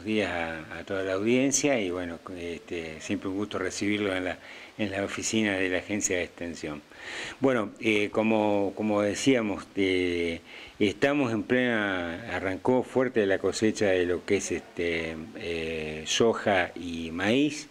días a toda la audiencia y bueno, siempre un gusto recibirlo en la oficina de la Agencia de Extensión. Bueno, como decíamos, estamos en plena, arrancó fuerte la cosecha de lo que es soja y maíz,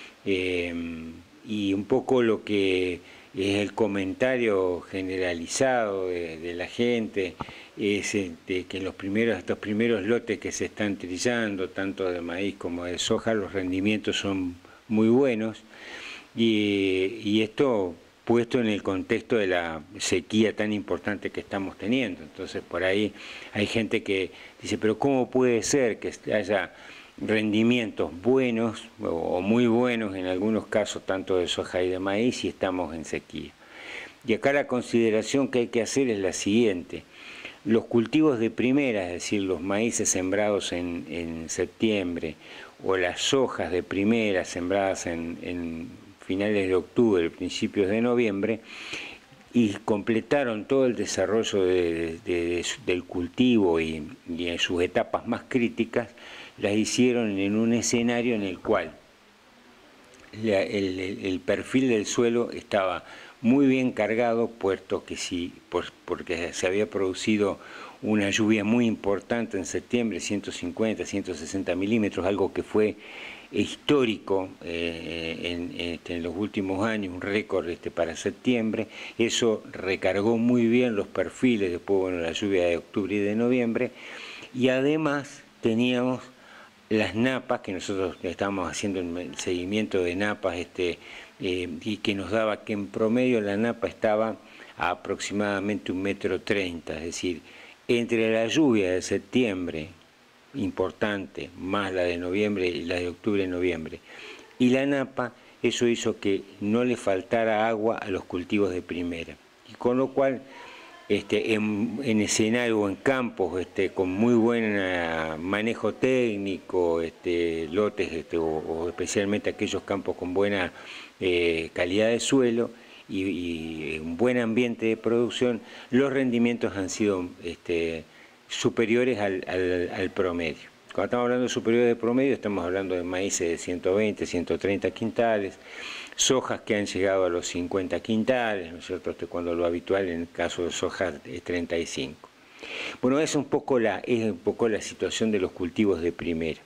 y un poco lo que es el comentario generalizado de la gente es que en estos primeros lotes que se están trillando, tanto de maíz como de soja, los rendimientos son muy buenos, y esto puesto en el contexto de la sequía tan importante que estamos teniendo. Entonces por ahí hay gente que dice, pero ¿cómo puede ser que haya rendimientos buenos o muy buenos en algunos casos, tanto de soja y de maíz, si estamos en sequía? Y acá la consideración que hay que hacer es la siguiente: los cultivos de primera, es decir, los maíces sembrados en septiembre o las sojas de primera sembradas en finales de octubre, principios de noviembre, y completaron todo el desarrollo del cultivo y en sus etapas más críticas, las hicieron en un escenario en el cual el perfil del suelo estaba muy bien cargado, puesto que sí, porque se había producido una lluvia muy importante en septiembre, 150, 160 milímetros, algo que fue histórico en los últimos años, un récord para septiembre. Eso recargó muy bien los perfiles, después bueno, la lluvia de octubre y de noviembre, y además teníamos las napas, que nosotros estábamos haciendo el seguimiento de napas, y que nos daba que en promedio la napa estaba a aproximadamente 1,30 m, es decir, entre la lluvia de septiembre, importante, más la de noviembre y la de octubre y noviembre, y la napa, eso hizo que no le faltara agua a los cultivos de primera, y con lo cual en escenario o en campos con muy buen manejo técnico, lotes o especialmente aquellos campos con buena calidad de suelo y un buen ambiente de producción, los rendimientos han sido superiores al promedio. Cuando estamos hablando de superior de promedio, estamos hablando de maíces de 120, 130 quintales, sojas que han llegado a los 50 quintales, ¿no es cierto? Cuando lo habitual en el caso de soja es 35. Bueno, es un poco la situación de los cultivos de primera.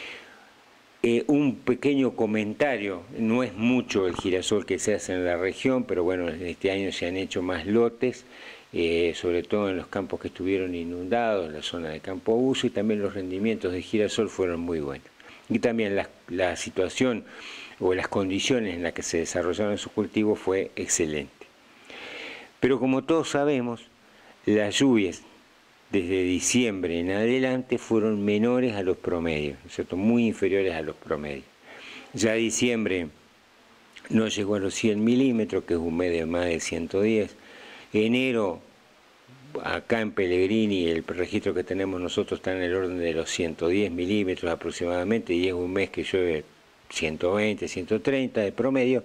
Un pequeño comentario: no es mucho el girasol que se hace en la región, pero bueno, este año se han hecho más lotes, sobre todo en los campos que estuvieron inundados, en la zona de Campo Uso, y también los rendimientos de girasol fueron muy buenos. Y también la situación o las condiciones en las que se desarrollaron sus cultivos fue excelente. Pero como todos sabemos, las lluvias desde diciembre en adelante fueron menores a los promedios, ¿no es cierto? Muy inferiores a los promedios. Ya diciembre no llegó a los 100 milímetros, que es un mes de más de 110. Enero, acá en Pellegrini, el registro que tenemos nosotros está en el orden de los 110 milímetros aproximadamente, y es un mes que llueve 120, 130 de promedio.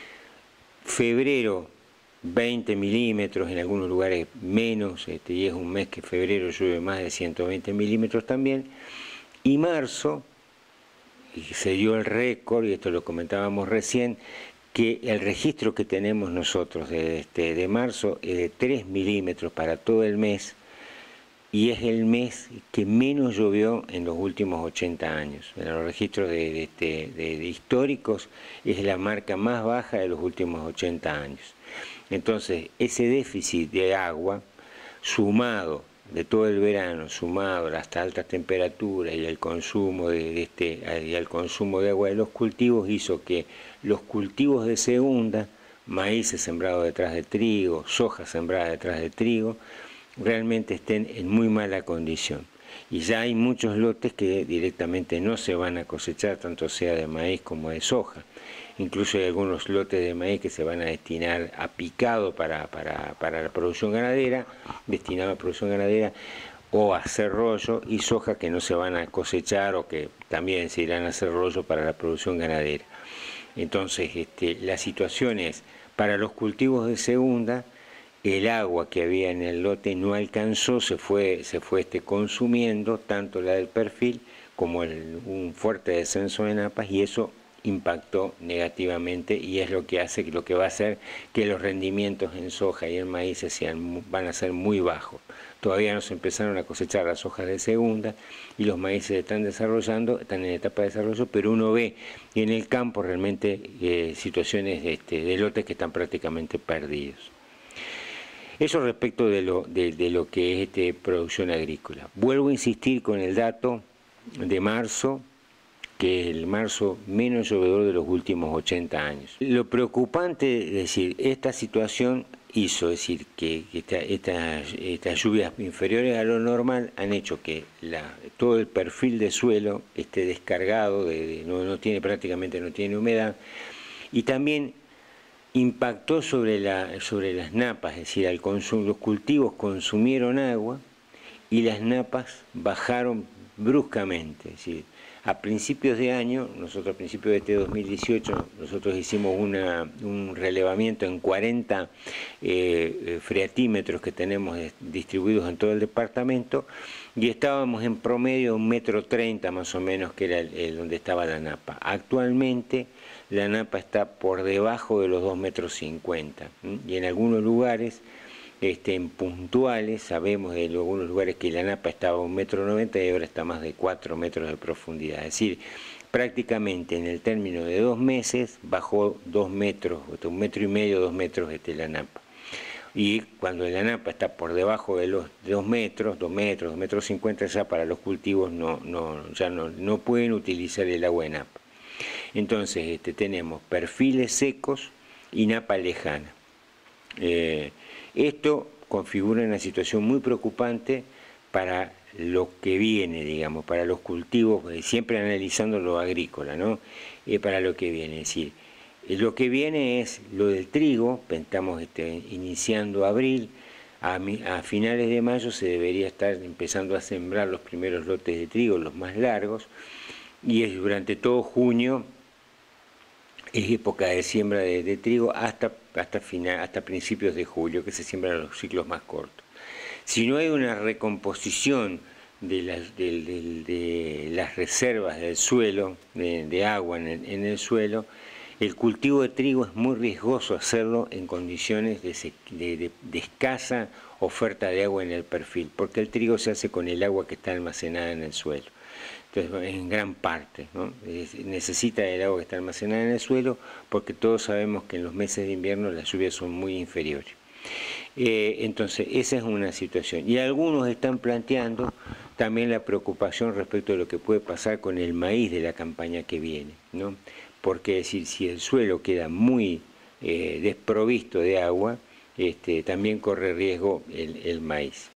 Febrero, 20 milímetros, en algunos lugares menos, y es un mes que febrero llueve más de 120 milímetros también. Y marzo, y se dio el récord, y esto lo comentábamos recién, que el registro que tenemos nosotros de marzo es de 3 milímetros para todo el mes, y es el mes que menos llovió en los últimos 80 años. En los registros de históricos es la marca más baja de los últimos 80 años. Entonces, ese déficit de agua, sumado de todo el verano, sumado a las altas temperaturas y al consumo y al consumo de agua de los cultivos, hizo que los cultivos de segunda, maíces sembrados detrás de trigo, soja sembrada detrás de trigo, realmente estén en muy mala condición. Y ya hay muchos lotes que directamente no se van a cosechar, tanto sea de maíz como de soja. Incluso hay algunos lotes de maíz que se van a destinar a picado para la producción ganadera, destinado a producción ganadera, o a hacer rollo, y soja que no se van a cosechar o que también se irán a hacer rollo para la producción ganadera. Entonces, la situación es, para los cultivos de segunda, el agua que había en el lote no alcanzó, se fue consumiendo, tanto la del perfil como un fuerte descenso de napas, y eso impactó negativamente, y es lo que va a hacer que los rendimientos en soja y en maíz van a ser muy bajos. Todavía no se empezaron a cosechar las hojas de segunda y los maíces están en etapa de desarrollo, pero uno ve en el campo realmente situaciones de lotes que están prácticamente perdidos. Eso respecto de lo que es producción agrícola. Vuelvo a insistir con el dato de marzo, que es el marzo menos llovedor de los últimos 80 años. Lo preocupante es decir, esta situación hizo, es decir, que estas lluvias inferiores a lo normal han hecho que todo el perfil de suelo esté descargado, prácticamente no tiene humedad, y también impactó sobre las napas, es decir, los cultivos consumieron agua y las napas bajaron bruscamente. Es decir, a principios de año, nosotros a principios de este 2018, nosotros hicimos un relevamiento en 40 freatímetros que tenemos distribuidos en todo el departamento, y estábamos en promedio de 1,30 m más o menos, que era donde estaba la napa. Actualmente la napa está por debajo de los 2,50 m, y en algunos lugares, en puntuales, sabemos de algunos lugares que la napa estaba a 1,90 m y ahora está más de 4 metros de profundidad. Es decir, prácticamente en el término de 2 meses bajó 2 metros, 1,5 m, 2 metros la napa. Y cuando la napa está por debajo de los 2 metros, 2,50 m, ya para los cultivos no pueden utilizar el agua de napa. Entonces tenemos perfiles secos y napa lejana. Esto configura una situación muy preocupante para lo que viene, digamos, para los cultivos, siempre analizando lo agrícola, ¿no? Para lo que viene, es decir, lo que viene es lo del trigo. Estamos iniciando abril, a finales de mayo se debería estar empezando a sembrar los primeros lotes de trigo, los más largos, y durante todo junio es época de siembra de trigo hasta principios de julio, que se siembran los ciclos más cortos. Si no hay una recomposición de las reservas del suelo, de agua en el suelo, el cultivo de trigo es muy riesgoso hacerlo en condiciones de escasa oferta de agua en el perfil, porque el trigo se hace con el agua que está almacenada en el suelo. Entonces, en gran parte, ¿no? Necesita el agua que está almacenada en el suelo, porque todos sabemos que en los meses de invierno las lluvias son muy inferiores. Entonces, esa es una situación. Y algunos están planteando también la preocupación respecto de lo que puede pasar con el maíz de la campaña que viene, ¿no? Porque es decir, si el suelo queda muy desprovisto de agua, también corre riesgo el maíz.